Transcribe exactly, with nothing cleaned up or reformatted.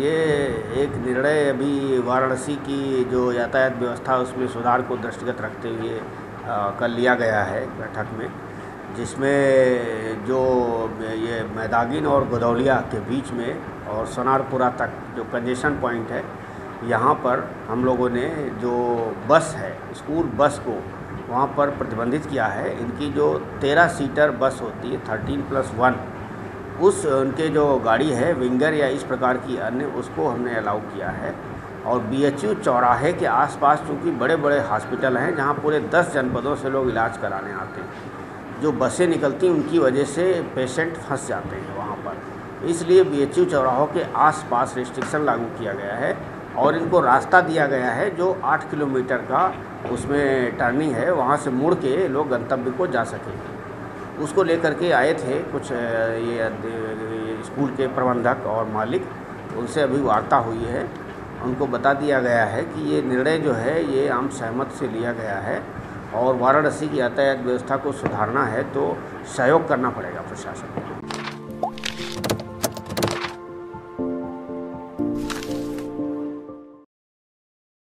ये एक निर्णय अभी वाराणसी की जो यातायात व्यवस्था उसमें सुधार को दृष्टिगत रखते हुए कल लिया गया है बैठक में, जिसमें जो ये मैदागिन और गदौलिया के बीच में और सोनारपुरा तक जो कंजेशन पॉइंट है, यहाँ पर हम लोगों ने जो बस है स्कूल बस को वहाँ पर प्रतिबंधित किया है। इनकी जो तेरह सीटर बस होती है थर्टीन प्लस वन, उस उनके जो गाड़ी है विंगर या इस प्रकार की अन्य, उसको हमने अलाउ किया है। और बीएचयू चौराहे के आसपास चूँकि बड़े बड़े हॉस्पिटल हैं जहाँ पूरे दस जनपदों से लोग इलाज कराने आते हैं, जो बसें निकलती हैं उनकी वजह से पेशेंट फंस जाते हैं वहाँ पर, इसलिए बीएचयू चौराहों के आसपास रिस्ट्रिक्शन लागू किया गया है और इनको रास्ता दिया गया है जो आठ किलोमीटर का उसमें टर्निंग है, वहाँ से मुड़ के लोग गंतव्य को जा सकेंगे। उसको लेकर के आए थे कुछ ये स्कूल के प्रबंधक और मालिक, उनसे अभी वार्ता हुई है। उनको बता दिया गया है कि ये निर्णय जो है ये आम सहमत से लिया गया है और वाराणसी की यातायात व्यवस्था को सुधारना है तो सहयोग करना पड़ेगा प्रशासन को।